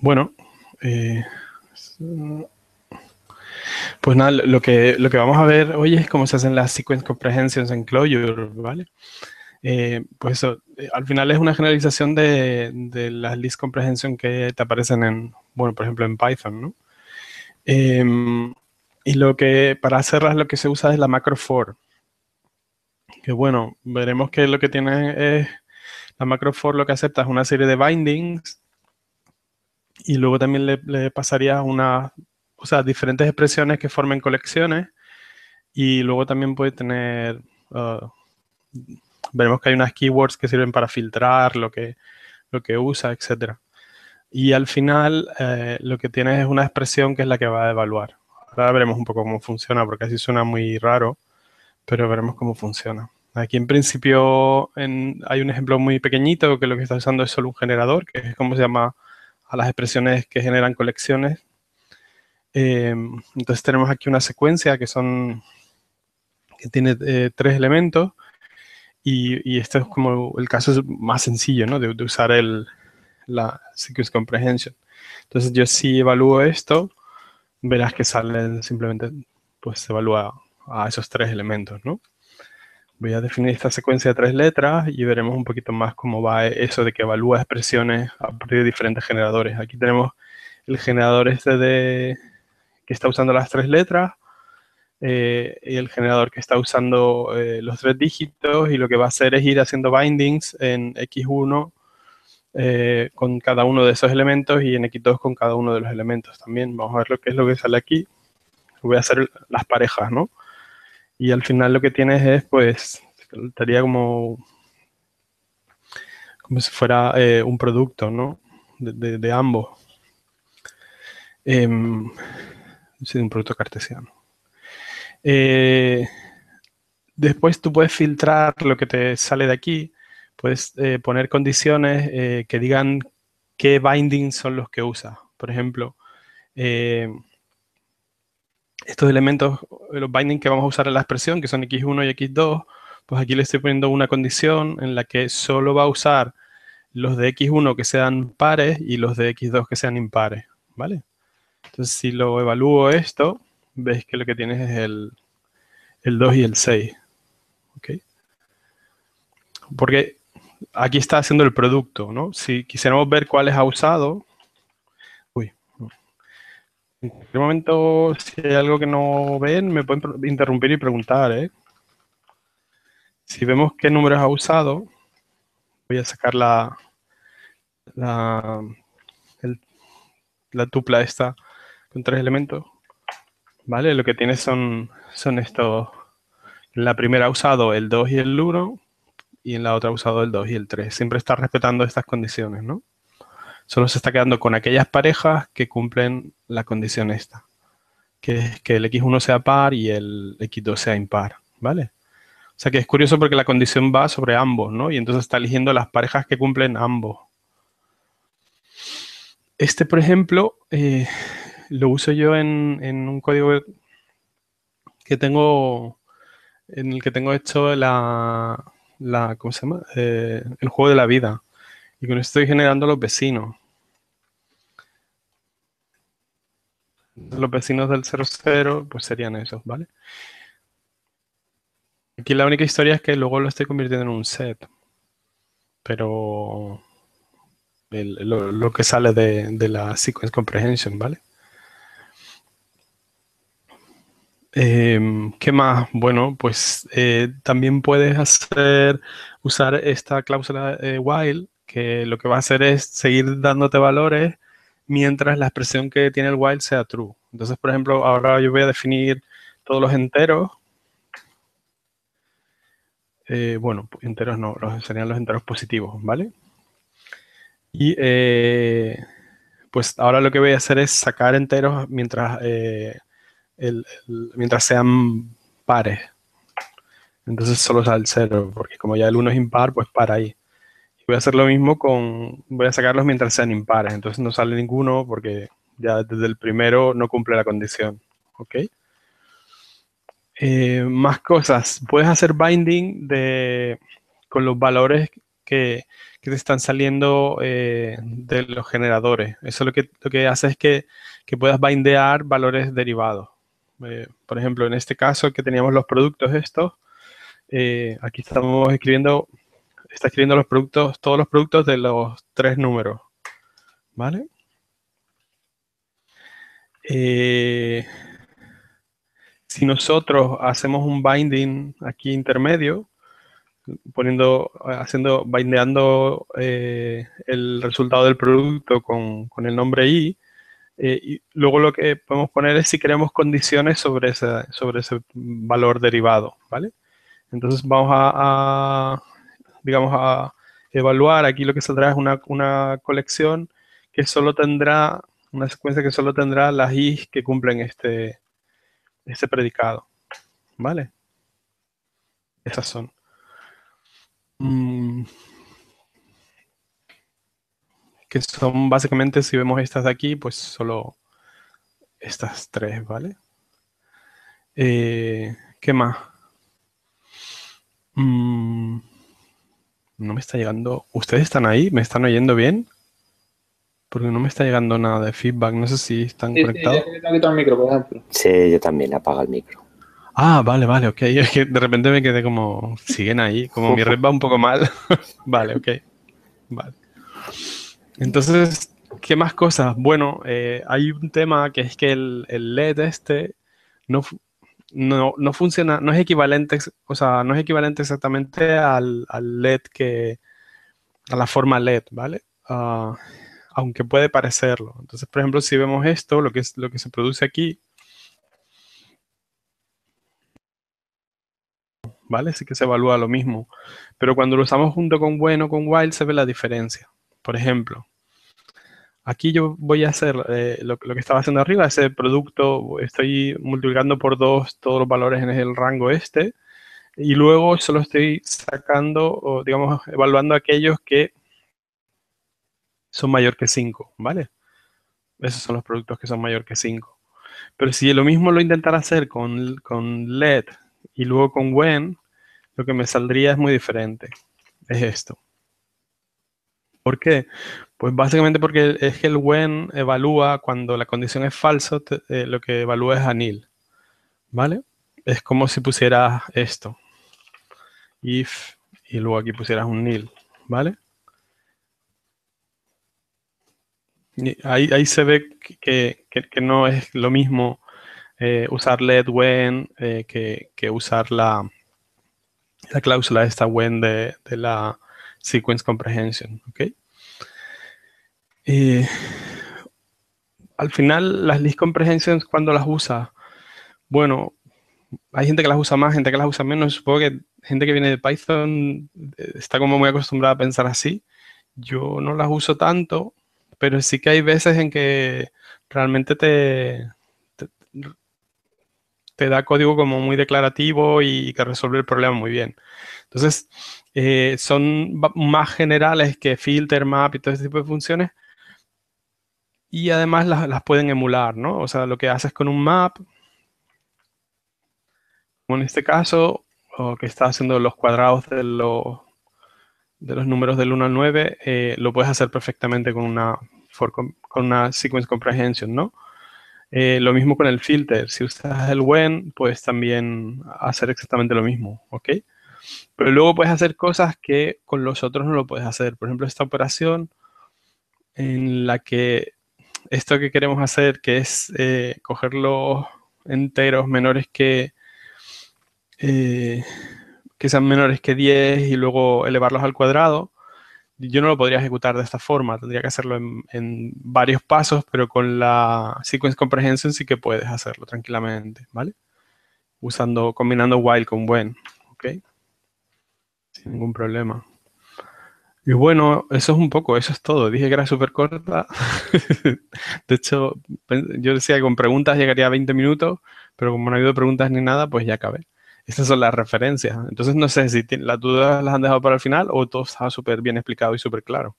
Bueno, pues nada, lo que vamos a ver hoy es cómo se hacen las sequence comprehensions en Clojure, ¿vale? Pues eso, al final es una generalización de las list comprehension que te aparecen en, bueno, por ejemplo en Python, ¿no? Y para hacerlas lo que se usa es la macro for, que bueno, veremos que lo que tiene es, la macro for lo que acepta es una serie de bindings y luego también le pasaría o sea, diferentes expresiones que formen colecciones y luego también puede tener, veremos que hay unas keywords que sirven para filtrar lo que usa, etcétera. Y al final lo que tienes es una expresión que es la que va a evaluar. Ahora veremos un poco cómo funciona, porque así suena muy raro, pero veremos cómo funciona. Aquí en principio hay un ejemplo muy pequeñito que lo que está usando es solo un generador, que es como se llama a las expresiones que generan colecciones. Entonces tenemos aquí una secuencia que tiene 3 elementos y este es como el caso más sencillo, ¿no? de usar la sequence comprehension. Entonces yo si evalúo esto, verás que salen simplemente, pues se evalúa a esos 3 elementos, ¿no? Voy a definir esta secuencia de 3 letras y veremos un poquito más cómo va eso de que evalúa expresiones a partir de diferentes generadores. Aquí tenemos el generador que está usando las 3 letras y el generador que está usando los 3 dígitos y lo que va a hacer es ir haciendo bindings en X1 con cada uno de esos elementos y en X2 con cada uno de los elementos también. Vamos a ver lo que es lo que sale aquí. Voy a hacer las parejas, ¿no? Y al final lo que tienes es, pues, estaría como si fuera un producto, ¿no? De ambos. Sí, un producto cartesiano. Después tú puedes filtrar lo que te sale de aquí. Puedes poner condiciones que digan qué bindings son los que usa. Por ejemplo, estos elementos, los bindings que vamos a usar en la expresión, que son x1 y x2, pues aquí le estoy poniendo una condición en la que solo va a usar los de x1 que sean pares y los de x2 que sean impares, ¿vale? Entonces, si lo evalúo esto, ves que lo que tienes es el 2 y el 6, ¿ok? Porque aquí está haciendo el producto, ¿no? Si quisiéramos ver cuáles ha usado, uy, en cualquier momento, si hay algo que no ven, me pueden interrumpir y preguntar, ¿eh? Si vemos qué números ha usado, voy a sacar la, el- la tupla esta con 3 elementos, ¿vale? Lo que tiene son estos. En la primera ha usado el 2 y el 1 y en la otra ha usado el 2 y el 3. Siempre está respetando estas condiciones, ¿no? Solo se está quedando con aquellas parejas que cumplen la condición esta, que es que el x1 sea par y el x2 sea impar, ¿vale? O sea que es curioso porque la condición va sobre ambos, ¿no? Y entonces está eligiendo las parejas que cumplen ambos. Este, por ejemplo, lo uso yo en un código que tengo, en el que tengo hecho ¿cómo se llama? El juego de la vida. Y con esto estoy generando los vecinos. Los vecinos del 00, pues serían esos, ¿vale? Aquí la única historia es que luego lo estoy convirtiendo en un set. Pero lo que sale de la sequence comprehension, ¿vale? ¿Qué más? Bueno, pues también puedes usar esta cláusula while, que lo que va a hacer es seguir dándote valores mientras la expresión que tiene el while sea true. Entonces, por ejemplo, ahora yo voy a definir todos los enteros. Bueno, enteros no, serían los enteros positivos, ¿vale? Y pues ahora lo que voy a hacer es sacar enteros mientras sean pares. Entonces solo sale el 0, porque como ya el 1 es impar, pues para ahí. Y voy a hacer lo mismo voy a sacarlos mientras sean impares. Entonces no sale ninguno porque ya desde el primero no cumple la condición. ¿Ok? Más cosas. Puedes hacer binding con los valores que que te están saliendo de los generadores. Eso lo que hace es que puedas bindear valores derivados. Por ejemplo, en este caso que teníamos los productos estos, aquí estamos escribiendo, está escribiendo los productos, todos los productos de los 3 números, ¿vale? Si nosotros hacemos un binding aquí intermedio, bindeando el resultado del producto con el nombre i, y luego lo que podemos poner es si queremos condiciones sobre ese valor derivado, ¿vale? Entonces vamos digamos, a evaluar. Aquí lo que saldrá es una colección que solo tendrá, una secuencia que solo tendrá las i que cumplen este predicado, ¿vale? Esas son. Que son básicamente, si vemos estas de aquí, pues solo estas 3, ¿vale? ¿Qué más? No me está llegando. ¿Ustedes están ahí? ¿Me están oyendo bien? Porque no me está llegando nada de feedback. No sé si están Sí, conectados. yo he quitado el micro, por ejemplo. Sí, yo también apago el micro. Ah, vale, ok. Es que de repente me quedé como, siguen ahí, como mi red va un poco mal. Vale, ok. Vale. Entonces, ¿qué más cosas? Bueno, hay un tema que es que el LED no funciona, no es equivalente, o sea, no es equivalente exactamente al LED a la forma LED, ¿vale? Aunque puede parecerlo. Entonces, por ejemplo, si vemos esto, lo que se produce aquí, ¿vale? Sí que se evalúa lo mismo. Pero cuando lo usamos junto con when o con while se ve la diferencia. Por ejemplo, aquí yo voy a hacer lo que estaba haciendo arriba, ese producto, estoy multiplicando por 2 todos los valores en el rango este, y luego solo estoy sacando, o digamos, evaluando aquellos que son mayor que 5, ¿vale? Esos son los productos que son mayor que 5. Pero si lo mismo lo intentara hacer con LED y luego con when, lo que me saldría es muy diferente. Es esto. ¿Por qué? Pues básicamente porque es que el when evalúa cuando la condición es falso, lo que evalúa es a nil, ¿vale? Es como si pusieras esto, if, y luego aquí pusieras un nil, ¿vale? Y ahí se ve que no es lo mismo usar let when que usar la cláusula esta when de la sequence comprehension, ¿ok? Al final, las list comprehensions, ¿cuándo las usa? Bueno, hay gente que las usa más, gente que las usa menos. Supongo que gente que viene de Python está como muy acostumbrada a pensar así. Yo no las uso tanto, pero sí que hay veces en que realmente te, te da código como muy declarativo y que resuelve el problema muy bien. Entonces, son más generales que filter, map y todo ese tipo de funciones. Y además las pueden emular, ¿no? O sea, lo que haces con un map, como en este caso, o que está haciendo los cuadrados de los números del 1 al 9, lo puedes hacer perfectamente con una sequence comprehension, ¿no? Lo mismo con el filter. Si usas el when, puedes también hacer exactamente lo mismo, ¿ok? Pero luego puedes hacer cosas que con los otros no lo puedes hacer. Por ejemplo, esta operación en la que esto que queremos hacer, que es coger los enteros menores que sean menores que 10 y luego elevarlos al cuadrado, yo no lo podría ejecutar de esta forma. Tendría que hacerlo en varios pasos, pero con la sequence comprehension sí que puedes hacerlo tranquilamente, ¿vale? Combinando while con when, ¿ok? Sin ningún problema. Y bueno, eso es un poco, eso es todo. Dije que era súper corta. De hecho, yo decía que con preguntas llegaría a 20 minutos, pero como no ha habido preguntas ni nada, pues ya acabé. Estas son las referencias. Entonces no sé si las dudas las han dejado para el final o todo está súper bien explicado y súper claro.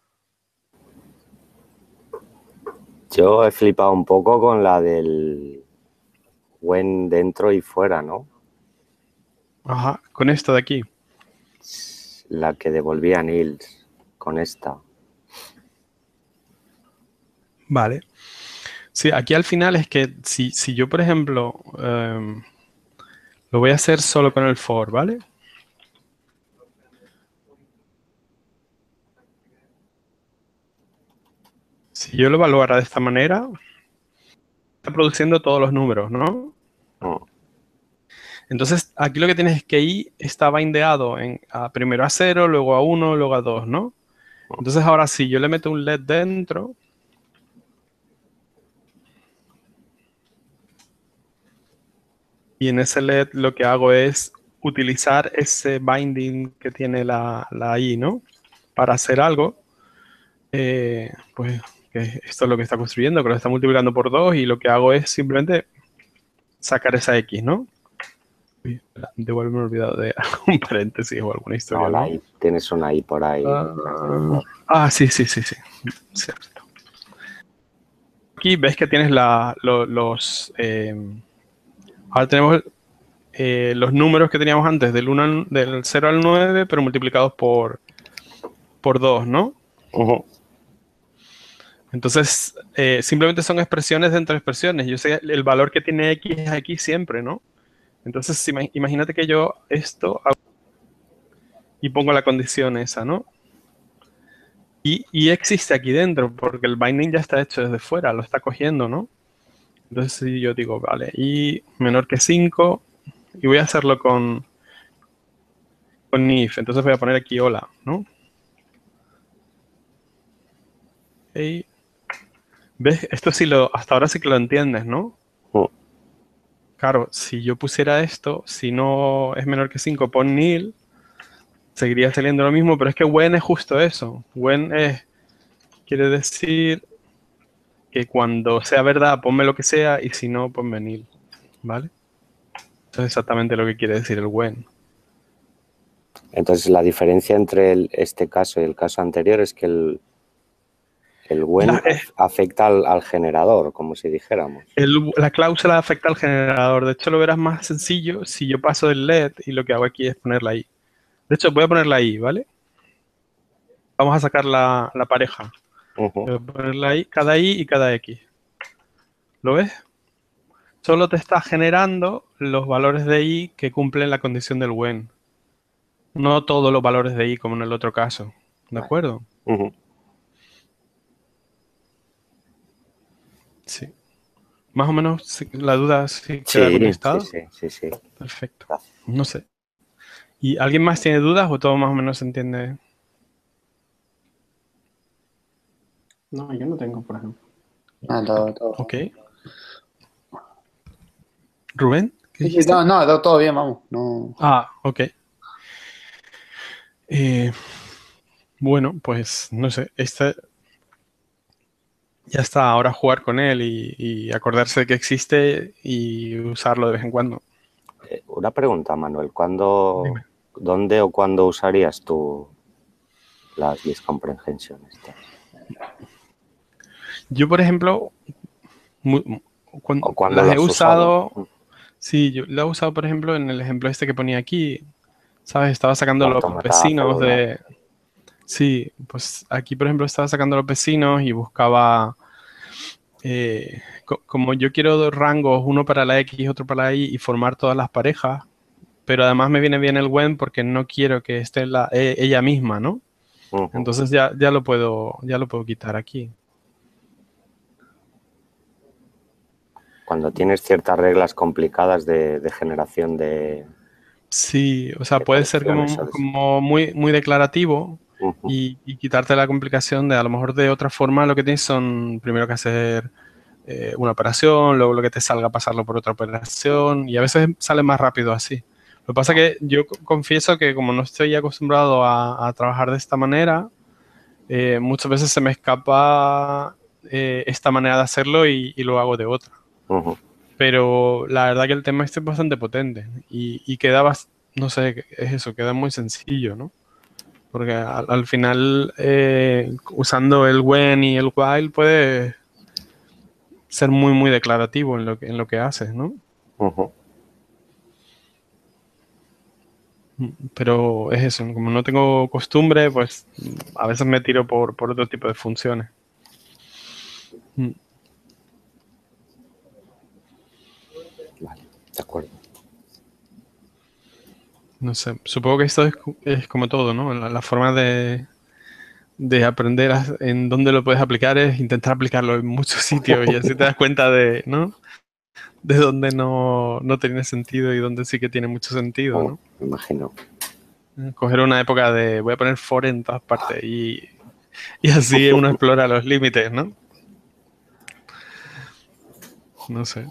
Yo he flipado un poco con la del when dentro y fuera, ¿no? Ajá, con esto de aquí. La que devolvía Nils. con esta. Vale. Sí, aquí al final es que si yo, por ejemplo, lo voy a hacer solo con el for, ¿vale? Si yo lo evaluara de esta manera, está produciendo todos los números, ¿no? Mm. Entonces, aquí lo que tienes es que i está bindeado primero a 0, luego a 1, luego a 2, ¿no? Entonces, ahora si yo le meto un LED dentro, y en ese LED lo que hago es utilizar ese binding que tiene la i, ¿no? Para hacer algo, pues que esto es lo que está construyendo, que lo está multiplicando por 2 y lo que hago es simplemente sacar esa x, ¿no? Uy, espera, debo haberme olvidado de algún paréntesis o alguna historia, No, ¿no? tienes una I por ahí. Sí. Cierto. Aquí ves que tienes ahora tenemos los números que teníamos antes del 0 al 9, pero multiplicados por 2, ¿no? Entonces, simplemente son expresiones dentro de expresiones. Yo sé el valor que tiene x aquí siempre, ¿no? Entonces, imagínate que yo esto hago y pongo la condición esa, ¿no? Y existe aquí dentro, porque el binding ya está hecho desde fuera, lo está cogiendo, ¿no? Entonces, si yo digo, vale, y menor que 5, y voy a hacerlo con if, entonces voy a poner aquí hola, ¿no? Y, ¿ves? Esto sí hasta ahora sí que lo entiendes, ¿no? Claro, si yo pusiera esto, si no es menor que 5, pon nil, seguiría saliendo lo mismo, pero es que when es justo eso. When quiere decir que cuando sea verdad, ponme lo que sea, y si no, ponme nil, ¿vale? Eso es exactamente lo que quiere decir el when. Entonces, la diferencia entre este caso y el caso anterior es que el when afecta al generador, como si dijéramos. La cláusula afecta al generador. De hecho, lo verás más sencillo si yo paso el LED y lo que hago aquí es ponerla ahí. De hecho, voy a ponerla ahí, ¿vale? Vamos a sacar la pareja. Voy a ponerla ahí, cada i y cada x. ¿Lo ves? Solo te está generando los valores de i que cumplen la condición del when. No todos los valores de i como en el otro caso. ¿De acuerdo? Sí. Más o menos la duda sí queda contestada. Sí. Perfecto. No sé. ¿Y alguien más tiene dudas o todo más o menos se entiende? No, yo no tengo, por ejemplo. Todo. Ok. ¿Rubén? ¿Qué Sí, dijiste? no, todo bien, vamos. No. Ok. Bueno, pues no sé. Ya está, ahora jugar con él y acordarse de que existe y usarlo de vez en cuando. Una pregunta, Manuel. Dime. ¿Dónde o cuándo usarías tú las list comprehension estas? Yo, por ejemplo, ¿O cuándo las he has usado. usado? Sí, yo la he usado, por ejemplo, en el ejemplo este que ponía aquí. ¿Sabes? Estaba sacando los Automata vecinos celular. de... Sí, pues aquí, por ejemplo, estaba sacando los vecinos y buscaba... como yo quiero dos rangos, uno para la X y otro para la Y, y formar todas las parejas, pero además me viene bien el when porque no quiero que esté ella misma, ¿no? Entonces ya lo puedo quitar aquí. Cuando tienes ciertas reglas complicadas de generación de... Sí, o sea, puede ser como muy, muy declarativo y quitarte la complicación de a lo mejor de otra forma lo que tienes son primero que hacer una operación, luego lo que te salga pasarlo por otra operación y a veces sale más rápido así. Lo que pasa es que yo confieso que como no estoy acostumbrado a trabajar de esta manera, muchas veces se me escapa esta manera de hacerlo y lo hago de otra. Pero la verdad que el tema este es bastante potente y queda, no sé, es eso, queda muy sencillo, ¿no? Porque al final, usando el when y el while puede ser muy, muy declarativo en lo que haces, ¿no? Pero es eso, como no tengo costumbre, pues a veces me tiro por otro tipo de funciones. Vale, de acuerdo. No sé, supongo que esto es como todo, ¿no? La forma de aprender en dónde lo puedes aplicar es intentar aplicarlo en muchos sitios y así te das cuenta de, ¿no? De dónde no tiene sentido y dónde sí que tiene mucho sentido, ¿no? Me imagino. Coger una época de voy a poner for en todas partes y así uno explora los límites, ¿no? No sé.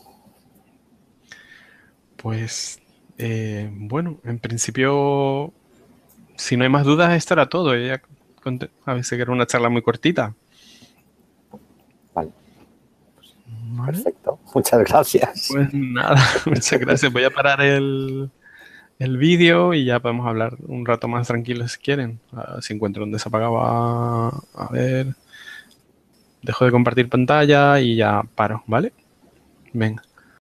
Pues, bueno, en principio, si no hay más dudas, esto era todo. A veces que era una charla muy cortita. Vale. Vale. Perfecto. Muchas gracias. Pues nada, muchas gracias. Voy a parar el vídeo y ya podemos hablar un rato más tranquilo si quieren. Si encuentro donde se apagaba. A ver. Dejo de compartir pantalla y ya paro, ¿vale? Venga.